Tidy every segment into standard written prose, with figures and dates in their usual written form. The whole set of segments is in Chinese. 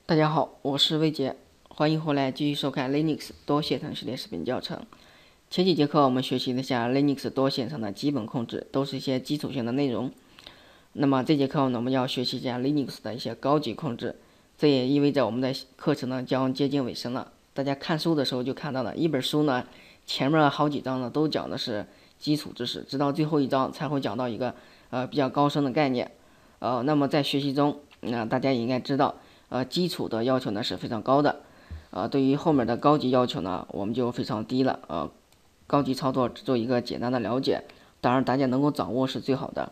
大家好，我是魏杰，欢迎回来继续收看 Linux 多线程系列视频教程。前几节课我们学习了一下 Linux 多线程的基本控制，都是一些基础性的内容。那么这节课呢，我们要学习一下 Linux 的一些高级控制，这也意味着我们的课程呢将接近尾声了。大家看书的时候就看到了一本书呢，前面好几章呢都讲的是基础知识，直到最后一章才会讲到一个比较高深的概念。那么在学习中，大家也应该知道。基础的要求呢是非常高的，对于后面的高级要求呢，我们就非常低了，高级操作只做一个简单的了解，当然大家能够掌握是最好的。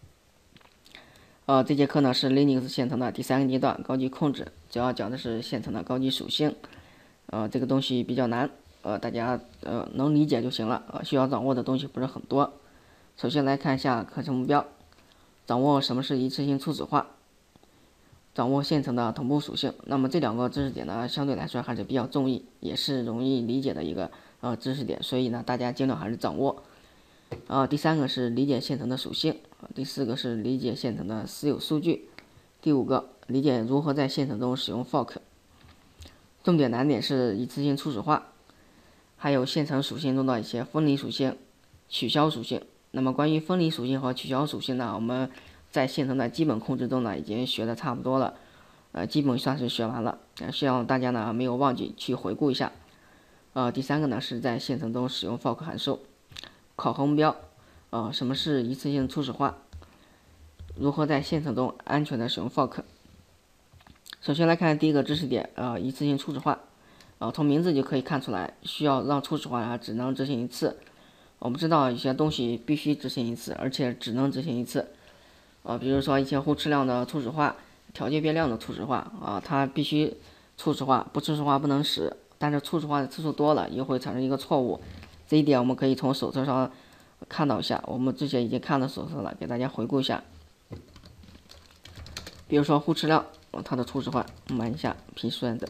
这节课呢是 Linux 线程的第3个阶段，高级控制，主要讲的是线程的高级属性，这个东西比较难，大家能理解就行了，需要掌握的东西不是很多。首先来看一下课程目标，掌握什么是一次性初始化。掌握线程的同步属性，那么这两个知识点呢，相对来说还是比较重要，也是容易理解的一个知识点，所以呢，大家尽量还是掌握。第3个是理解线程的属性，第4个是理解线程的私有数据，第5个理解如何在线程中使用 fork。重点难点是一次性初始化，还有线程属性中的一些分离属性、取消属性。那么关于分离属性和取消属性呢，我们在线程的基本控制中呢，已经学的差不多了，基本算是学完了，希望大家呢没有忘记去回顾一下。第3个呢是在线程中使用 fork 函数。考核目标，什么是一次性初始化？如何在线程中安全的使用 fork？ 首先来看第一个知识点，一次性初始化，从名字就可以看出来，需要让初始化只能执行一次。我们知道有些东西必须执行一次，而且只能执行一次。比如说一些互斥量的初始化、条件变量的初始化它必须初始化，不初始化不能使。但是初始化的次数多了，又会产生一个错误。这一点我们可以从手册上看到一下，我们之前已经看了手册了，给大家回顾一下。比如说互斥量，它的初始化，我们按一下 psrand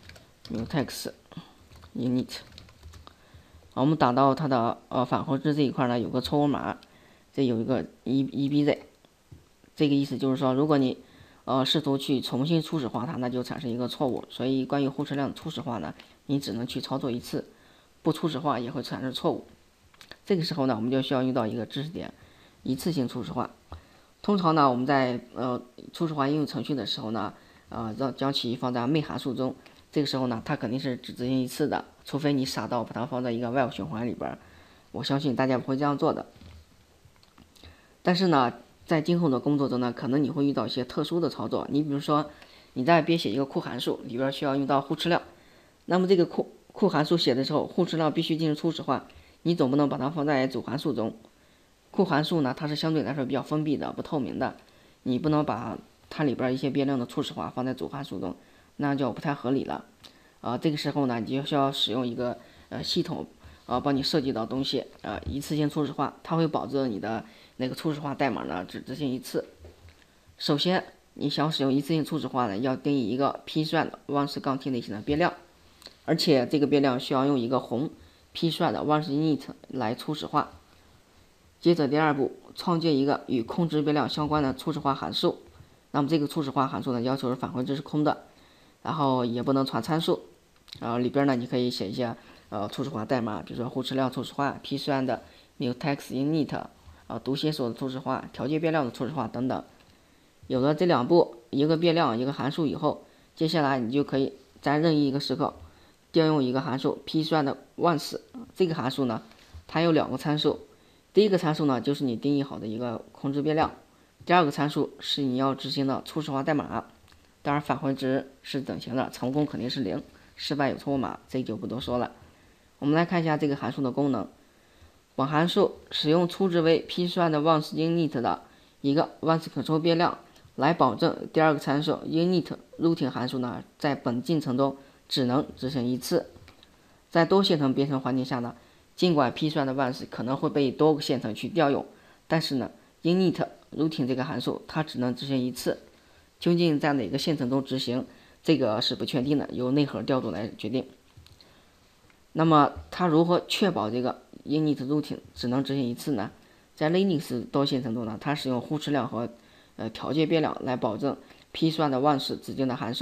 mutex init。我们打到它的返回值这一块呢，有个错误码，这有一个 EBZ。这个意思就是说，如果你试图去重新初始化它，那就产生一个错误。所以关于互斥量初始化呢，你只能去操作一次，不初始化也会产生错误。这个时候呢，我们就需要用到一个知识点，一次性初始化。通常呢，我们在初始化应用程序的时候呢，将其放在 main 函数中。这个时候呢，它肯定是只执行一次的，除非你傻到把它放在一个 while 循环里边。我相信大家不会这样做的。但是呢，在今后的工作中呢，可能你会遇到一些特殊的操作。你比如说，你在编写一个库函数，里边需要用到互斥量，那么这个库函数写的时候，互斥量必须进行初始化，你总不能把它放在主函数中。库函数呢，它是相对来说比较封闭的、不透明的，你不能把它里边一些变量的初始化放在主函数中，那就不太合理了。这个时候呢，你就需要使用一个系统帮你设计到东西一次性初始化，它会保证你的那个初始化代码呢只执行一次。首先，你想使用一次性初始化呢，要定义一个 psrand once-t 类型的变量，而且这个变量需要用一个宏 psrand once-init 来初始化。接着第二步，创建一个与控制变量相关的初始化函数。那么这个初始化函数呢，要求是返回值是空的，然后也不能传参数。里边呢，你可以写一些初始化代码，比如说互斥量初始化、psrand mutex init 读写所的初始化、条件变量的初始化等等。有了这两步，一个变量一个函数以后，接下来你就可以在任意一个时刻调用一个函数 psrand once。这个函数呢，它有2个参数。第一个参数呢，就是你定义好的一个控制变量；第二个参数是你要执行的初始化代码。当然，返回值是等型的，成功肯定是0，失败有错误码，这就不多说了。我们来看一下这个函数的功能。本函数使用初值为 psrand once-init 的一个 once-control 变量，来保证第二个参数 init routing 函数呢，在本进程中只能执行一次。在多线程编程环境下呢，尽管 psrand once 可能会被多个线程去调用，但是呢 init routing 这个函数它只能执行一次，究竟在哪个线程中执行，这个是不确定的，由内核调度来决定。那么它如何确保这个 init routing 只能执行一次呢？在 Linux 多线程中呢，它使用互斥量和条件变量来保证 psrand once 指定的函数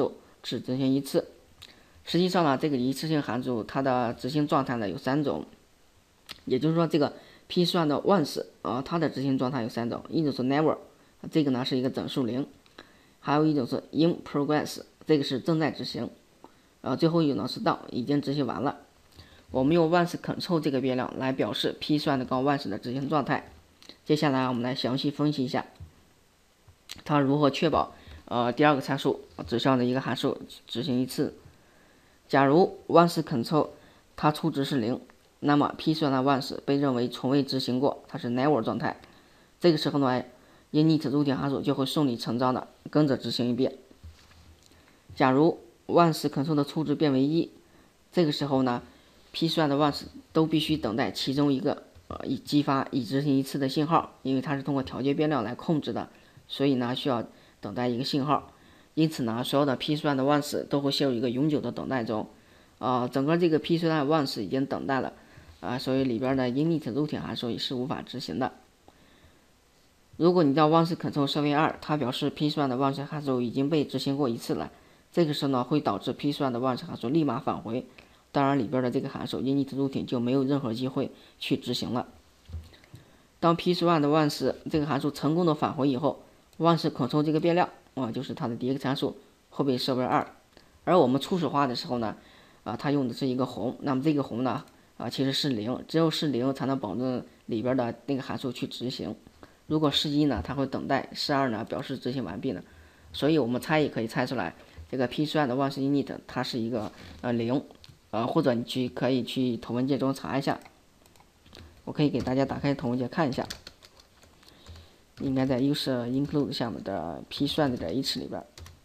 只执行一次。实际上呢，这个一次性函数它的执行状态呢有3种，也就是说这个 p 算的 once 它的执行状态有3种，一种是 never， 这个呢是一个整数0，还有一种是 in progress， 这个是正在执行，最后一种呢是 done， 已经执行完了。我们用 once control 这个变量来表示 p 算的杠 once 的执行状态。接下来我们来详细分析一下，它如何确保第二个参数指向的一个函数执行一次。假如 once control 它初值是0，那么 p 算的 once 被认为从未执行过，它是 never 状态。这个时候呢 init routine 函数就会顺理成章的跟着执行一遍。假如 once control 的初值变为1，这个时候呢 p 算的 once 都必须等待其中一个已激发已执行一次的信号，因为它是通过调节变量来控制的，所以呢需要等待一个信号。因此呢，所有的 p 算的 once 都会陷入一个永久的等待中。整个这个 p 算的 once 已经等待了，所以里边的 init routine 函数也是无法执行的。如果你将 once control 设为2，它表示 p 算的 once 函数已经被执行过一次了。这个时候呢，会导致 p 算的 once 函数立马返回，当然里边的这个函数 init routine 就没有任何机会去执行了。当 p 算的 once 这个函数成功的返回以后， once control 这个变量就是它的第一个参数会被设为2，而我们初始化的时候呢，它用的是一个红，那么这个红呢，其实是0，只有是0才能保证里边的那个函数去执行。如果是1呢，它会等待，是2呢表示执行完毕了。所以我们猜也可以猜出来，这个 p 算的 once init 它是一个0，或者你可以去头文件中查一下。我可以给大家打开头文件看一下。应该在 user include 下面的 p 算的.h 里边，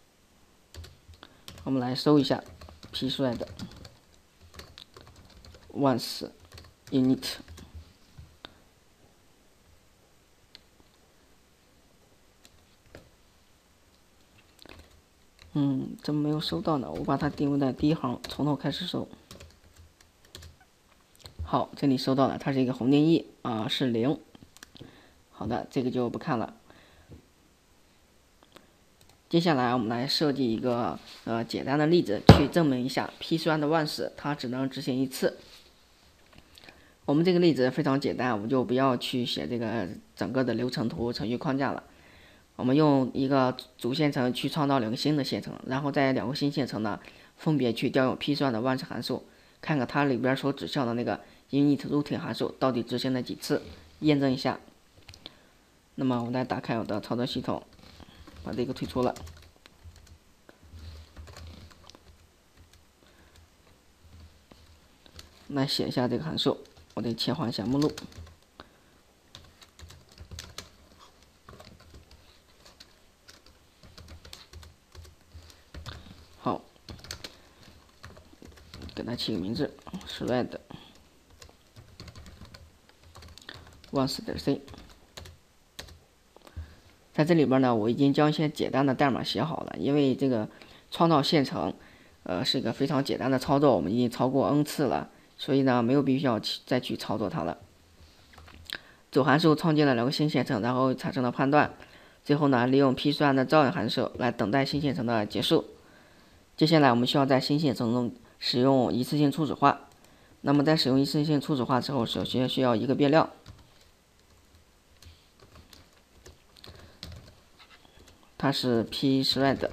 我们来搜一下 p 算的 once init。怎么没有搜到呢？我把它定位在第一行，从头开始搜。好，这里搜到了，它是一个红定义是0。好的，这个就不看了。接下来我们来设计一个简单的例子，去证明一下 p 算的 once 它只能执行一次。我们这个例子非常简单，我们就不要去写这个整个的流程图程序框架了。我们用一个主线程去创造2个新的线程，然后在2个新线程呢，分别去调用 p 算的 once 函数，看看它里边所指向的那个 init routine 函数到底执行了几次，验证一下。那么我来打开我的操作系统，把这个退出了。来写一下这个函数，我得切换一下目录。好，给它起个名字 ，thread once.c。在这里边呢，我已经将一些简单的代码写好了，因为这个创造线程，是一个非常简单的操作，我们已经超过 n 次了，所以呢，没有必要再去操作它了。主函数创建了2个新线程，然后产生了判断，最后呢，利用 p 算的照应函数来等待新线程的结束。接下来我们需要在新线程中使用一次性初始化。那么在使用一次性初始化之后，首先需要一个变量。它是 p thread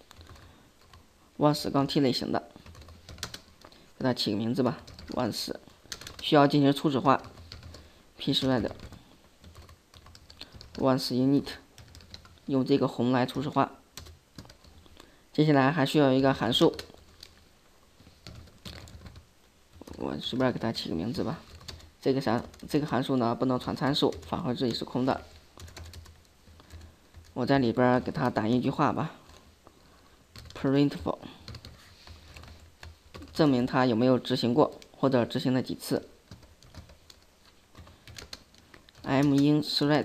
once 杠 t 类型的，给它起个名字吧 ，once 需要进行初始化 ，p thread once init 用这个红来初始化。接下来还需要一个函数，我随便给它起个名字吧。这个函数呢不能传参数，返回这里是空的。我在里边给它打一句话吧 ，printful， 证明它有没有执行过或者执行了几次。m in thread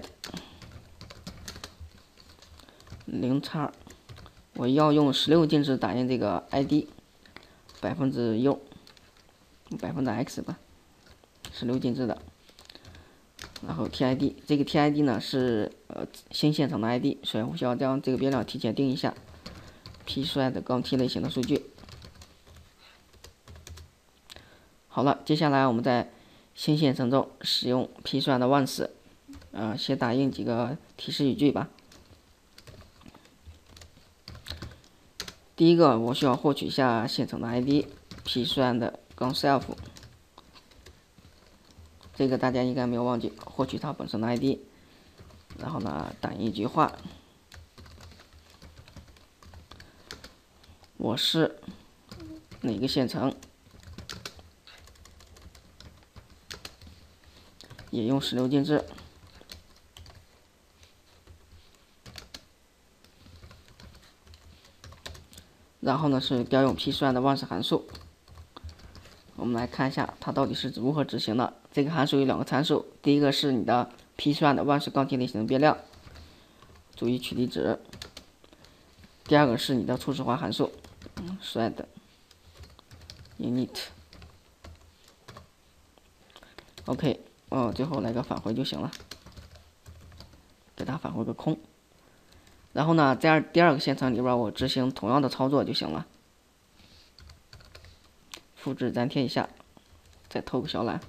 0x， 我要用16进制打印这个 id %u %x 吧，16进制的。然后 TID 这个 TID 呢是新线程的 ID，所以我需要将这个变量提前定一下 pthread 杠 t 类型的数据。好了，接下来我们在新线程中使用 pthread once，先打印几个提示语句吧。第一个，我需要获取一下线程的 ID pthread 杠 self， 这个大家应该没有忘记，获取它本身的 ID。然后呢，打印一句话：我是哪个线程，也用16进制。然后呢是调用 pthread 的 once 函数。我们来看一下它到底是如何执行的。这个函数有2个参数，第一个是你的 pthread 的 once 杠 t 类型的变量，注意取离值。第二个是你的初始化函数 thread init。OK， 最后来个返回就行了，给它返回个空。然后呢，在第二个线程里边，我执行同样的操作就行了。复制粘贴一下，再偷个小懒。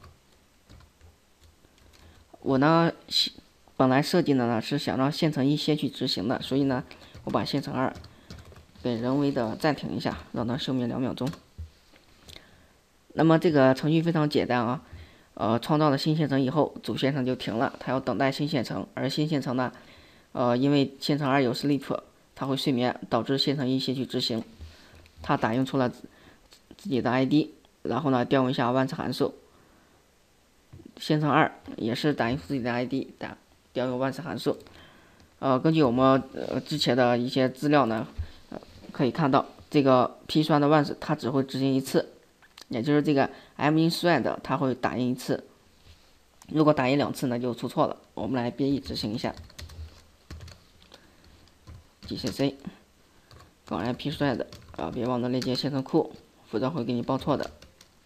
我呢，本来设计的呢是想让线程1先去执行的，所以呢，我把线程2给人为的暂停一下，让它休眠2秒钟。那么这个程序非常简单啊，创造了新线程以后，主线程就停了，它要等待新线程，而新线程呢，因为线程2有 sleep， 它会睡眠，导致线程1先去执行。它打印出了自己的 ID， 然后呢调用一下 once 函数。线程2也是打印出自己的 ID， 调用 once 函数。根据我们之前的一些资料呢，可以看到这个 pthread once 它只会执行一次，也就是这个 minthread 它会打印一次。如果打印2次呢就出错了。我们来编译执行一下。gcc 杠 pthread 别忘了链接线程库，否则会给你报错的。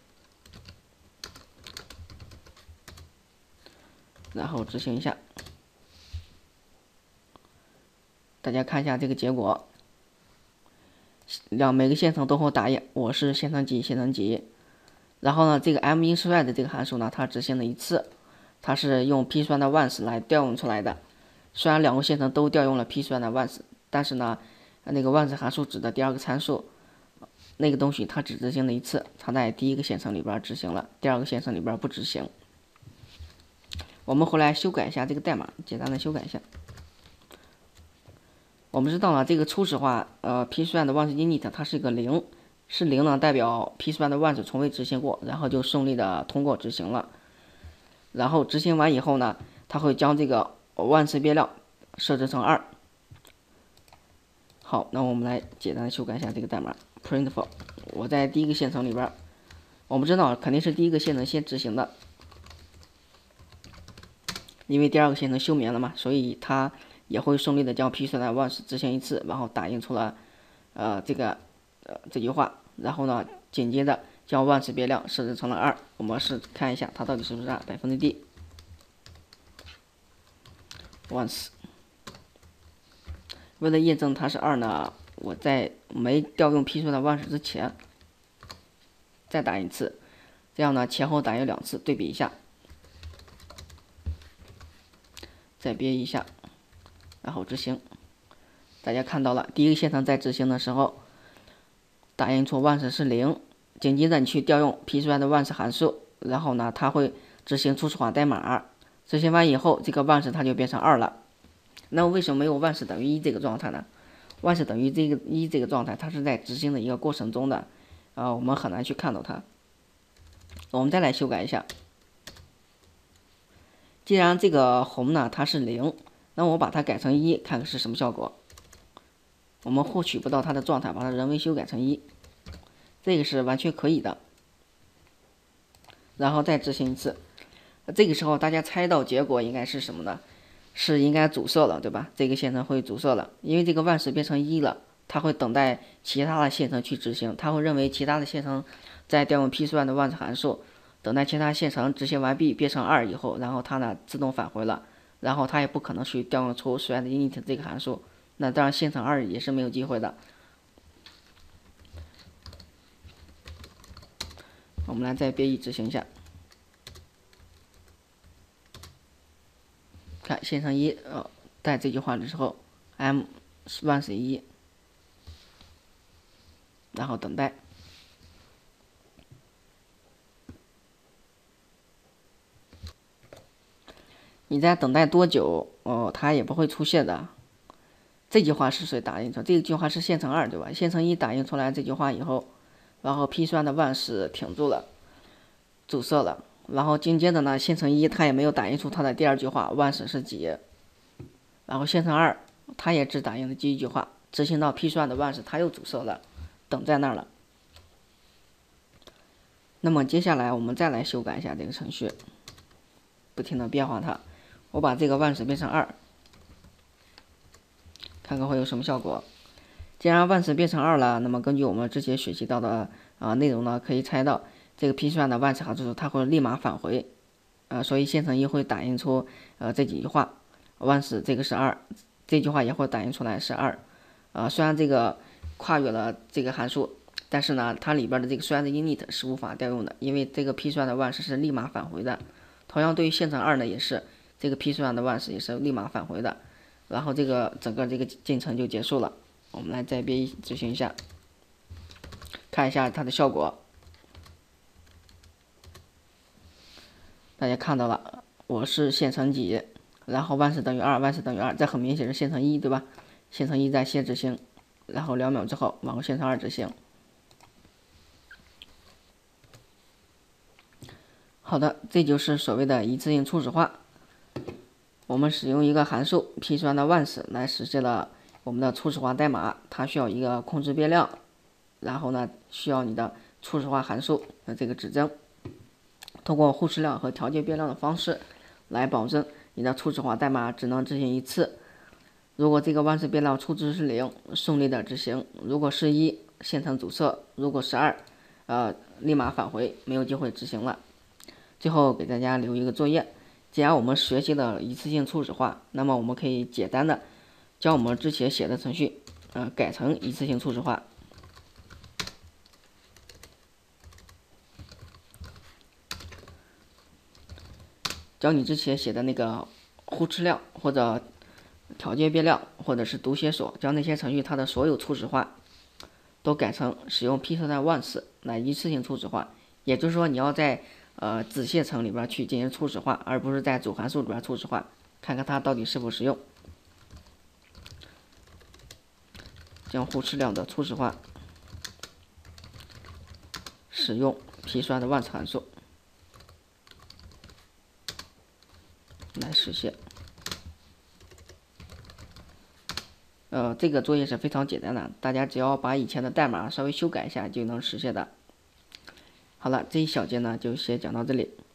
然后执行一下，大家看一下这个结果，让每个线程都会打印我是线程几线程几。然后呢，这个 minthread 这个函数呢，它执行了1次，它是用 pthread once 来调用出来的。虽然2个线程都调用了 pthread once， 但是呢，那个 once 函数指的第2个参数，那个东西它只执行了1次，它在第一个线程里边执行了，第2个线程里边不执行。我们回来修改一下这个代码，简单的修改一下。我们知道了这个初始化pthread once init 它是一个0，是0呢代表 pthread once 从未执行过，然后就顺利的通过执行了。然后执行完以后呢，它会将这个 once 变量设置成2。好，那我们来简单的修改一下这个代码 printful。我在第一个线程里边，我们知道肯定是第一个线程先执行的。因为第2个线程休眠了嘛，所以它也会顺利的将 pthread once 执行1次，然后打印出了这句话，然后呢紧接着将 once 变量设置成了2。我们看一下它到底是不是2%。once 为了验证它是2呢，我在没调用 pthread once 之前再打印1次，这样呢前后打印2次，对比一下。再编一下，然后执行。大家看到了，第一个线程在执行的时候，打印出 once 是0，紧接着你去调用 pthread once 函数，然后呢，它会执行初始化代码。执行完以后，这个 once 它就变成2了。那为什么没有 once 等于1这个状态呢？ once 等于1这个状态，它是在执行的一个过程中的，我们很难去看到它。我们再来修改一下。既然这个红呢它是0，那我把它改成1，看看是什么效果。我们获取不到它的状态，把它人为修改成1，这个是完全可以的。然后再执行1次，这个时候大家猜到结果应该是什么呢？是应该阻塞了，对吧？这个线程会阻塞了，因为这个once变成1了，它会等待其他的线程去执行，它会认为其他的线程在调用 pthread once 函数。等待其他线程执行完毕变成2以后，然后它呢自动返回了，然后它也不可能去调用出thread init 这个函数，那当然线程2也是没有机会的。 我们来在编译执行一下，看线程一带这句话的时候 ，M 万是1，然后等待。你在等待多久它也不会出现的。这句话是谁打印出来？这句话是线程2，对吧？线程1打印出来这句话以后，然后 P 酸的万是停住了，阻塞了。然后紧接着呢，线程1它也没有打印出它的第二句话万是是几，然后线程2它也只打印了第一句话，执行到 P 酸的万是它又阻塞了，等在那儿了。那么接下来我们再来修改一下这个程序，不停的变化它。我把这个万是变成2，看看会有什么效果。既然万是变成2了，那么根据我们之前学习到的内容呢，可以猜到这个 P 算的万是函数它会立马返回，所以线程1会打印出这几句话，万是这个是2，这句话也会打印出来是2。虽然这个跨越了这个函数，但是呢，它里边的这个算的 init 是无法调用的，因为这个 P 算的万是立马返回的。同样对于线程2呢，也是这个 P 算的万是也是立马返回的。然后这个整个这个进程就结束了。我们来再编译执行一下，看一下它的效果。大家看到了，我是线程几，然后万是等于2，万是等于2，这很明显是线程1，对吧？线程1在先执行，然后2秒之后往线程2执行。好的，这就是所谓的一次性初始化。我们使用一个函数 P 酸的万是来实现了我们的初始化代码，它需要一个控制变量，然后呢需要你的初始化函数的这个指征，通过互斥量和调节变量的方式来保证你的初始化代码只能执行一次。如果这个万是变量初值是0，顺利的执行；如果是1，线程阻塞；如果是2，立马返回，没有机会执行了。最后给大家留一个作业，既然我们学习了一次性初始化，那么我们可以简单的将我们之前写的程序改成一次性初始化。将你之前写的那个互斥量或者调节变量或者是读写锁，将那些程序它的所有初始化都改成使用 P 算万是来一次性初始化。也就是说，你要在子线程里边去进行初始化，而不是在主函数里边初始化，看看它到底是否实用。将互斥量的初始化使用 P 算的万是函数来实现。这个作业是非常简单的，大家只要把以前的代码稍微修改一下就能实现的。好了，这一小节呢就先讲到这里。